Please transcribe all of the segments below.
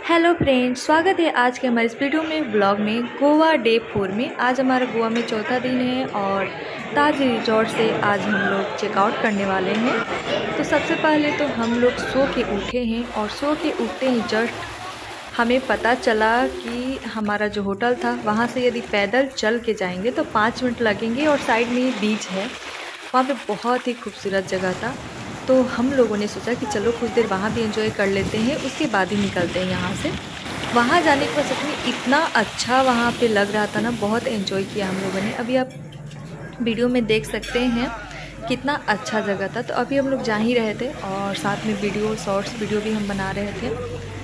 Hello friends, स्वागत है आज के हमारे इस वीडियो में ब्लॉग में गोवा डे 4 में। आज हमारा गोवा में चौथा दिन है और ताज रिजॉर्ट से आज हम लोग चेकआउट करने वाले हैं। तो सबसे पहले तो हम लोग सो के उठे हैं और सो के उठते ही जस्ट हमें पता चला कि हमारा जो होटल था वहाँ से यदि पैदल चल के जाएंगे तो 5 मिनट लगेंगे और साइड में ही बीच है। वहाँ पे बहुत ही खूबसूरत जगह था, तो हम लोगों ने सोचा कि चलो कुछ देर वहाँ भी एंजॉय कर लेते हैं, उसके बाद ही निकलते हैं यहाँ से। वहाँ जाने के बाद सच में इतना अच्छा वहाँ पे लग रहा था ना, बहुत एंजॉय किया हम लोगों ने। अभी आप वीडियो में देख सकते हैं कितना अच्छा जगह था। तो अभी हम लोग जा ही रहे थे और साथ में वीडियो शॉर्ट्स वीडियो भी हम बना रहे थे।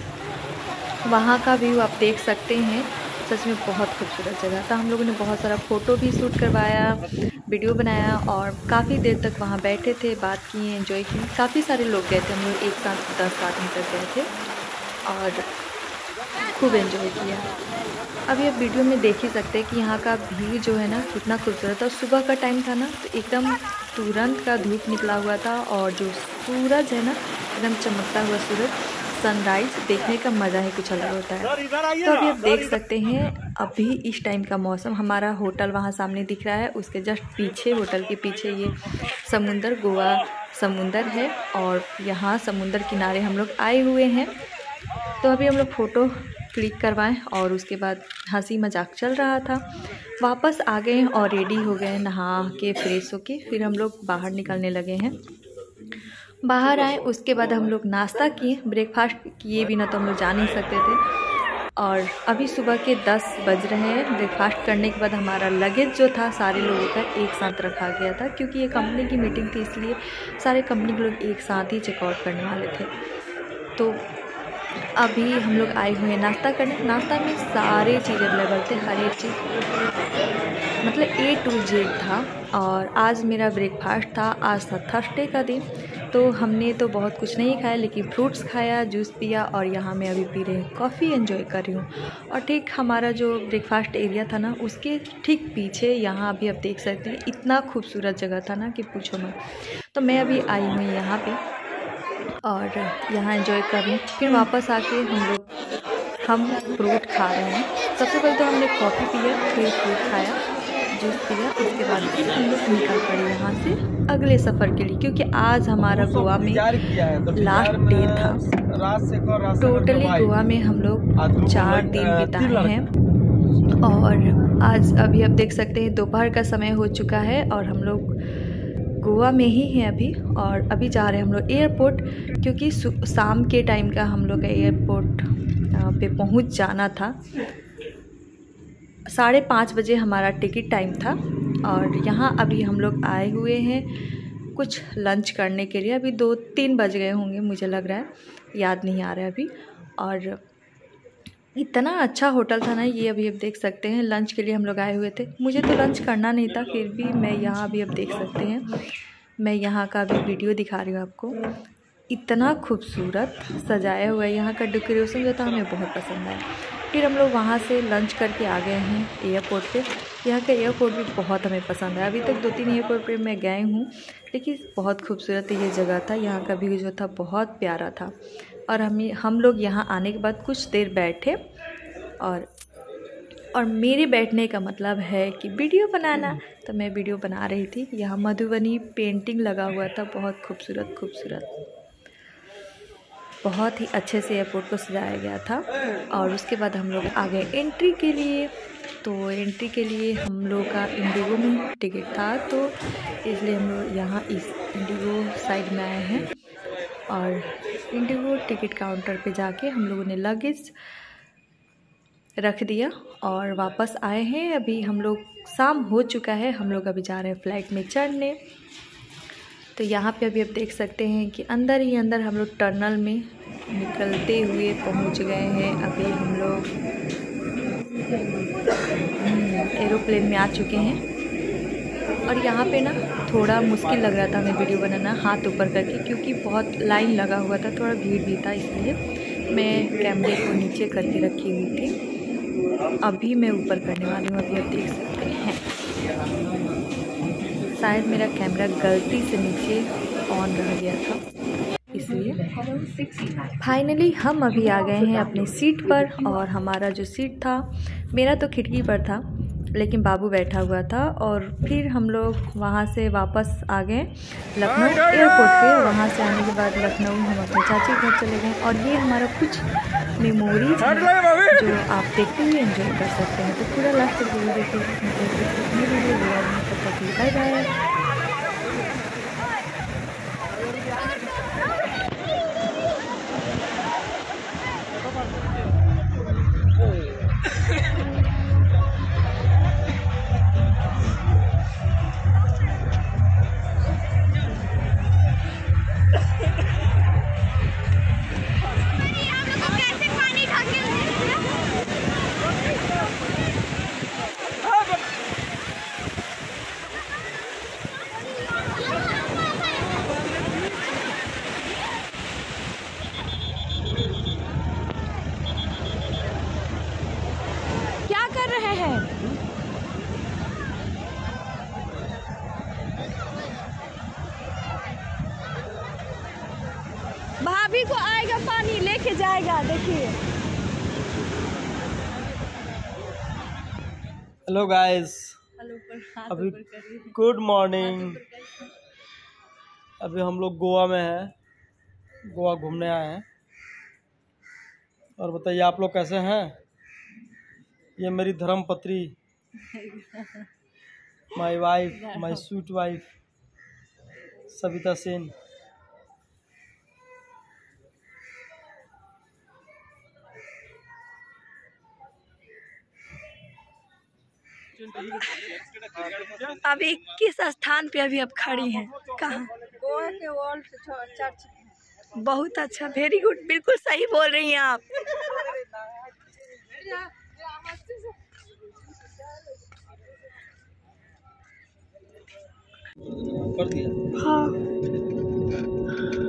वहाँ का व्यू आप देख सकते हैं, सच में बहुत खूबसूरत जगह था। हम लोगों ने बहुत सारा फ़ोटो भी शूट करवाया, वीडियो बनाया और काफ़ी देर तक वहाँ बैठे थे, बात किए, एंजॉय की। काफ़ी सारे लोग गए थे, हम लोग एक साथ 10 आदमी तक गए थे और खूब एंजॉय किया। अभी आप वीडियो में देख ही सकते हैं कि यहाँ का व्यू जो है ना कितना खूबसूरत था। सुबह का टाइम था ना, तो एकदम तुरंत का धूप निकला हुआ था और जो सूरज है ना एकदम चमकता हुआ सूरज, सनराइज़ देखने का मज़ा ही कुछ अलग होता है। तो अभी आप देख सकते हैं अभी इस टाइम का मौसम, हमारा होटल वहाँ सामने दिख रहा है, उसके जस्ट पीछे, होटल के पीछे ये समुंदर, गोवा समुंदर है और यहाँ समुंदर किनारे हम लोग आए हुए हैं। तो अभी हम लोग फ़ोटो क्लिक करवाएं और उसके बाद हंसी मजाक चल रहा था। वापस आ गए और रेडी हो गए, नहा के फ्रेश होके फिर हम लोग बाहर निकलने लगे हैं। बाहर आए उसके बाद हम लोग नाश्ता किए, ब्रेकफास्ट किए बिना तो हम लोग जा नहीं सकते थे। और अभी सुबह के 10 बज रहे हैं। ब्रेकफास्ट करने के बाद हमारा लगेज जो था सारे लोगों का एक साथ रखा गया था, क्योंकि ये कंपनी की मीटिंग थी, इसलिए सारे कंपनी के लोग एक साथ ही चेकआउट करने वाले थे। तो अभी हम लोग आए हुए हैं नाश्ता करने। नाश्ता में सारे चीज़ अवेलेबल थे, हर एक चीज़, मतलब A to Z था। और आज मेरा ब्रेकफास्ट था, आज था थर्सडे का दिन, तो हमने तो बहुत कुछ नहीं खाया, लेकिन फ्रूट्स खाया, जूस पिया और यहाँ मैं अभी पी रही हूँ कॉफ़ी, एंजॉय कर रही हूँ। और ठीक हमारा जो ब्रेकफास्ट एरिया था ना, उसके ठीक पीछे यहाँ अभी आप देख सकते हैं, इतना खूबसूरत जगह था ना कि पूछो मत। तो मैं अभी आई हूँ यहाँ पे और यहाँ एंजॉय कर रही हूँ। फिर वापस आके हम फ्रूट खा रहे हैं। सबसे पहले तो हमने कॉफ़ी पिया, फिर फ्रूट खाया, जूस पिया, उसके बाद फिर हम लोग निकल पड़े यहाँ से अगले सफ़र के लिए, क्योंकि आज हमारा गोवा में लास्ट डे था। टोटली गोवा में हम लोग 4 दिन बिताए हैं और आज अभी आप देख सकते हैं दोपहर का समय हो चुका है और हम लोग गोवा में ही हैं अभी। और अभी जा रहे हैं हम लोग एयरपोर्ट, क्योंकि शाम के टाइम का हम लोग का एयरपोर्ट पे पहुंच जाना था। 5:30 बजे हमारा टिकट टाइम था और यहाँ अभी हम लोग आए हुए हैं कुछ लंच करने के लिए। अभी 2-3 बज गए होंगे, मुझे लग रहा है, याद नहीं आ रहा है अभी। और इतना अच्छा होटल था ना ये, अभी आप देख सकते हैं। लंच के लिए हम लोग आए हुए थे, मुझे तो लंच करना नहीं था, फिर भी मैं यहाँ अभी आप देख सकते हैं, मैं यहाँ का अभी वीडियो दिखा रही हूँ आपको। इतना खूबसूरत सजाया हुआ है, यहाँ का डेकोरेशन जो था हमें बहुत पसंद आया। फिर हम लोग वहाँ से लंच करके आ गए हैं एयरपोर्ट पे। यहाँ का एयरपोर्ट भी बहुत हमें पसंद है। अभी तक 2-3 एयरपोर्ट पे मैं गए हूँ, लेकिन बहुत खूबसूरत ये जगह था। यहाँ का व्यू जो था बहुत प्यारा था। और हम लोग यहाँ आने के बाद कुछ देर बैठे और मेरे बैठने का मतलब है कि वीडियो बनाना, तो मैं वीडियो बना रही थी। यहाँ मधुबनी पेंटिंग लगा हुआ था, बहुत खूबसूरत, बहुत ही अच्छे से एयरपोर्ट को सजाया गया था। और उसके बाद हम लोग आ गए एंट्री के लिए। तो एंट्री के लिए हम लोग का इंडिगो में टिकट था, तो इसलिए हम लोग यहाँ इस इंडिगो साइड में आए हैं और इंडिगो टिकट काउंटर पे जाके हम लोगों ने लगेज रख दिया और वापस आए हैं। अभी हम लोग, शाम हो चुका है, हम लोग अभी जा रहे हैं फ्लाइट में चढ़ने। तो यहाँ पे अभी आप देख सकते हैं कि अंदर ही अंदर हम लोग टनल में निकलते हुए पहुँच गए हैं। अभी हम लोग एरोप्लेन में आ चुके हैं और यहाँ पे ना थोड़ा मुश्किल लग रहा था हमें वीडियो बनाना हाथ ऊपर करके, क्योंकि बहुत लाइन लगा हुआ था, थोड़ा भीड़ भी था, इसलिए मैं कैमरे को नीचे करके रखी हुई थी। अभी मैं ऊपर करने वाली हूँ, अभी आप देख सकते हैं। शायद मेरा कैमरा गलती से नीचे ऑन रह गया था, इसलिए फाइनली हम अभी आ गए हैं अपनी सीट पर। और हमारा जो सीट था, मेरा तो खिड़की पर था, लेकिन बाबू बैठा हुआ था। और फिर हम लोग वहाँ से वापस आ गए लखनऊ एयरपोर्ट पे। वहाँ से आने के बाद लखनऊ हम अपने चाची के घर चले गए। और ये हमारा कुछ मेमोरीज हैं जो आप देखते हुए एंजॉय कर सकते हैं। तो पूरा लास्ट तक वीडियो देखिए। Bye bye. भाभी को आएगा पानी लेके जाएगा, देखिए। हेलो गाइस, अभी गुड मॉर्निंग। अभी हम लोग गोवा में हैं, गोवा घूमने आए हैं। और बताइए आप लोग कैसे हैं? ये मेरी धर्मपत्री, my wife, my sweet wife Savita Sen. अभी किस स्थान पे अभी आप खड़ी हैं? कहाँ? गोवा के वर्ल्ड चर्च। बहुत अच्छा, वेरी गुड, बिल्कुल सही बोल रही हैं आप। कर दिया? हाँ।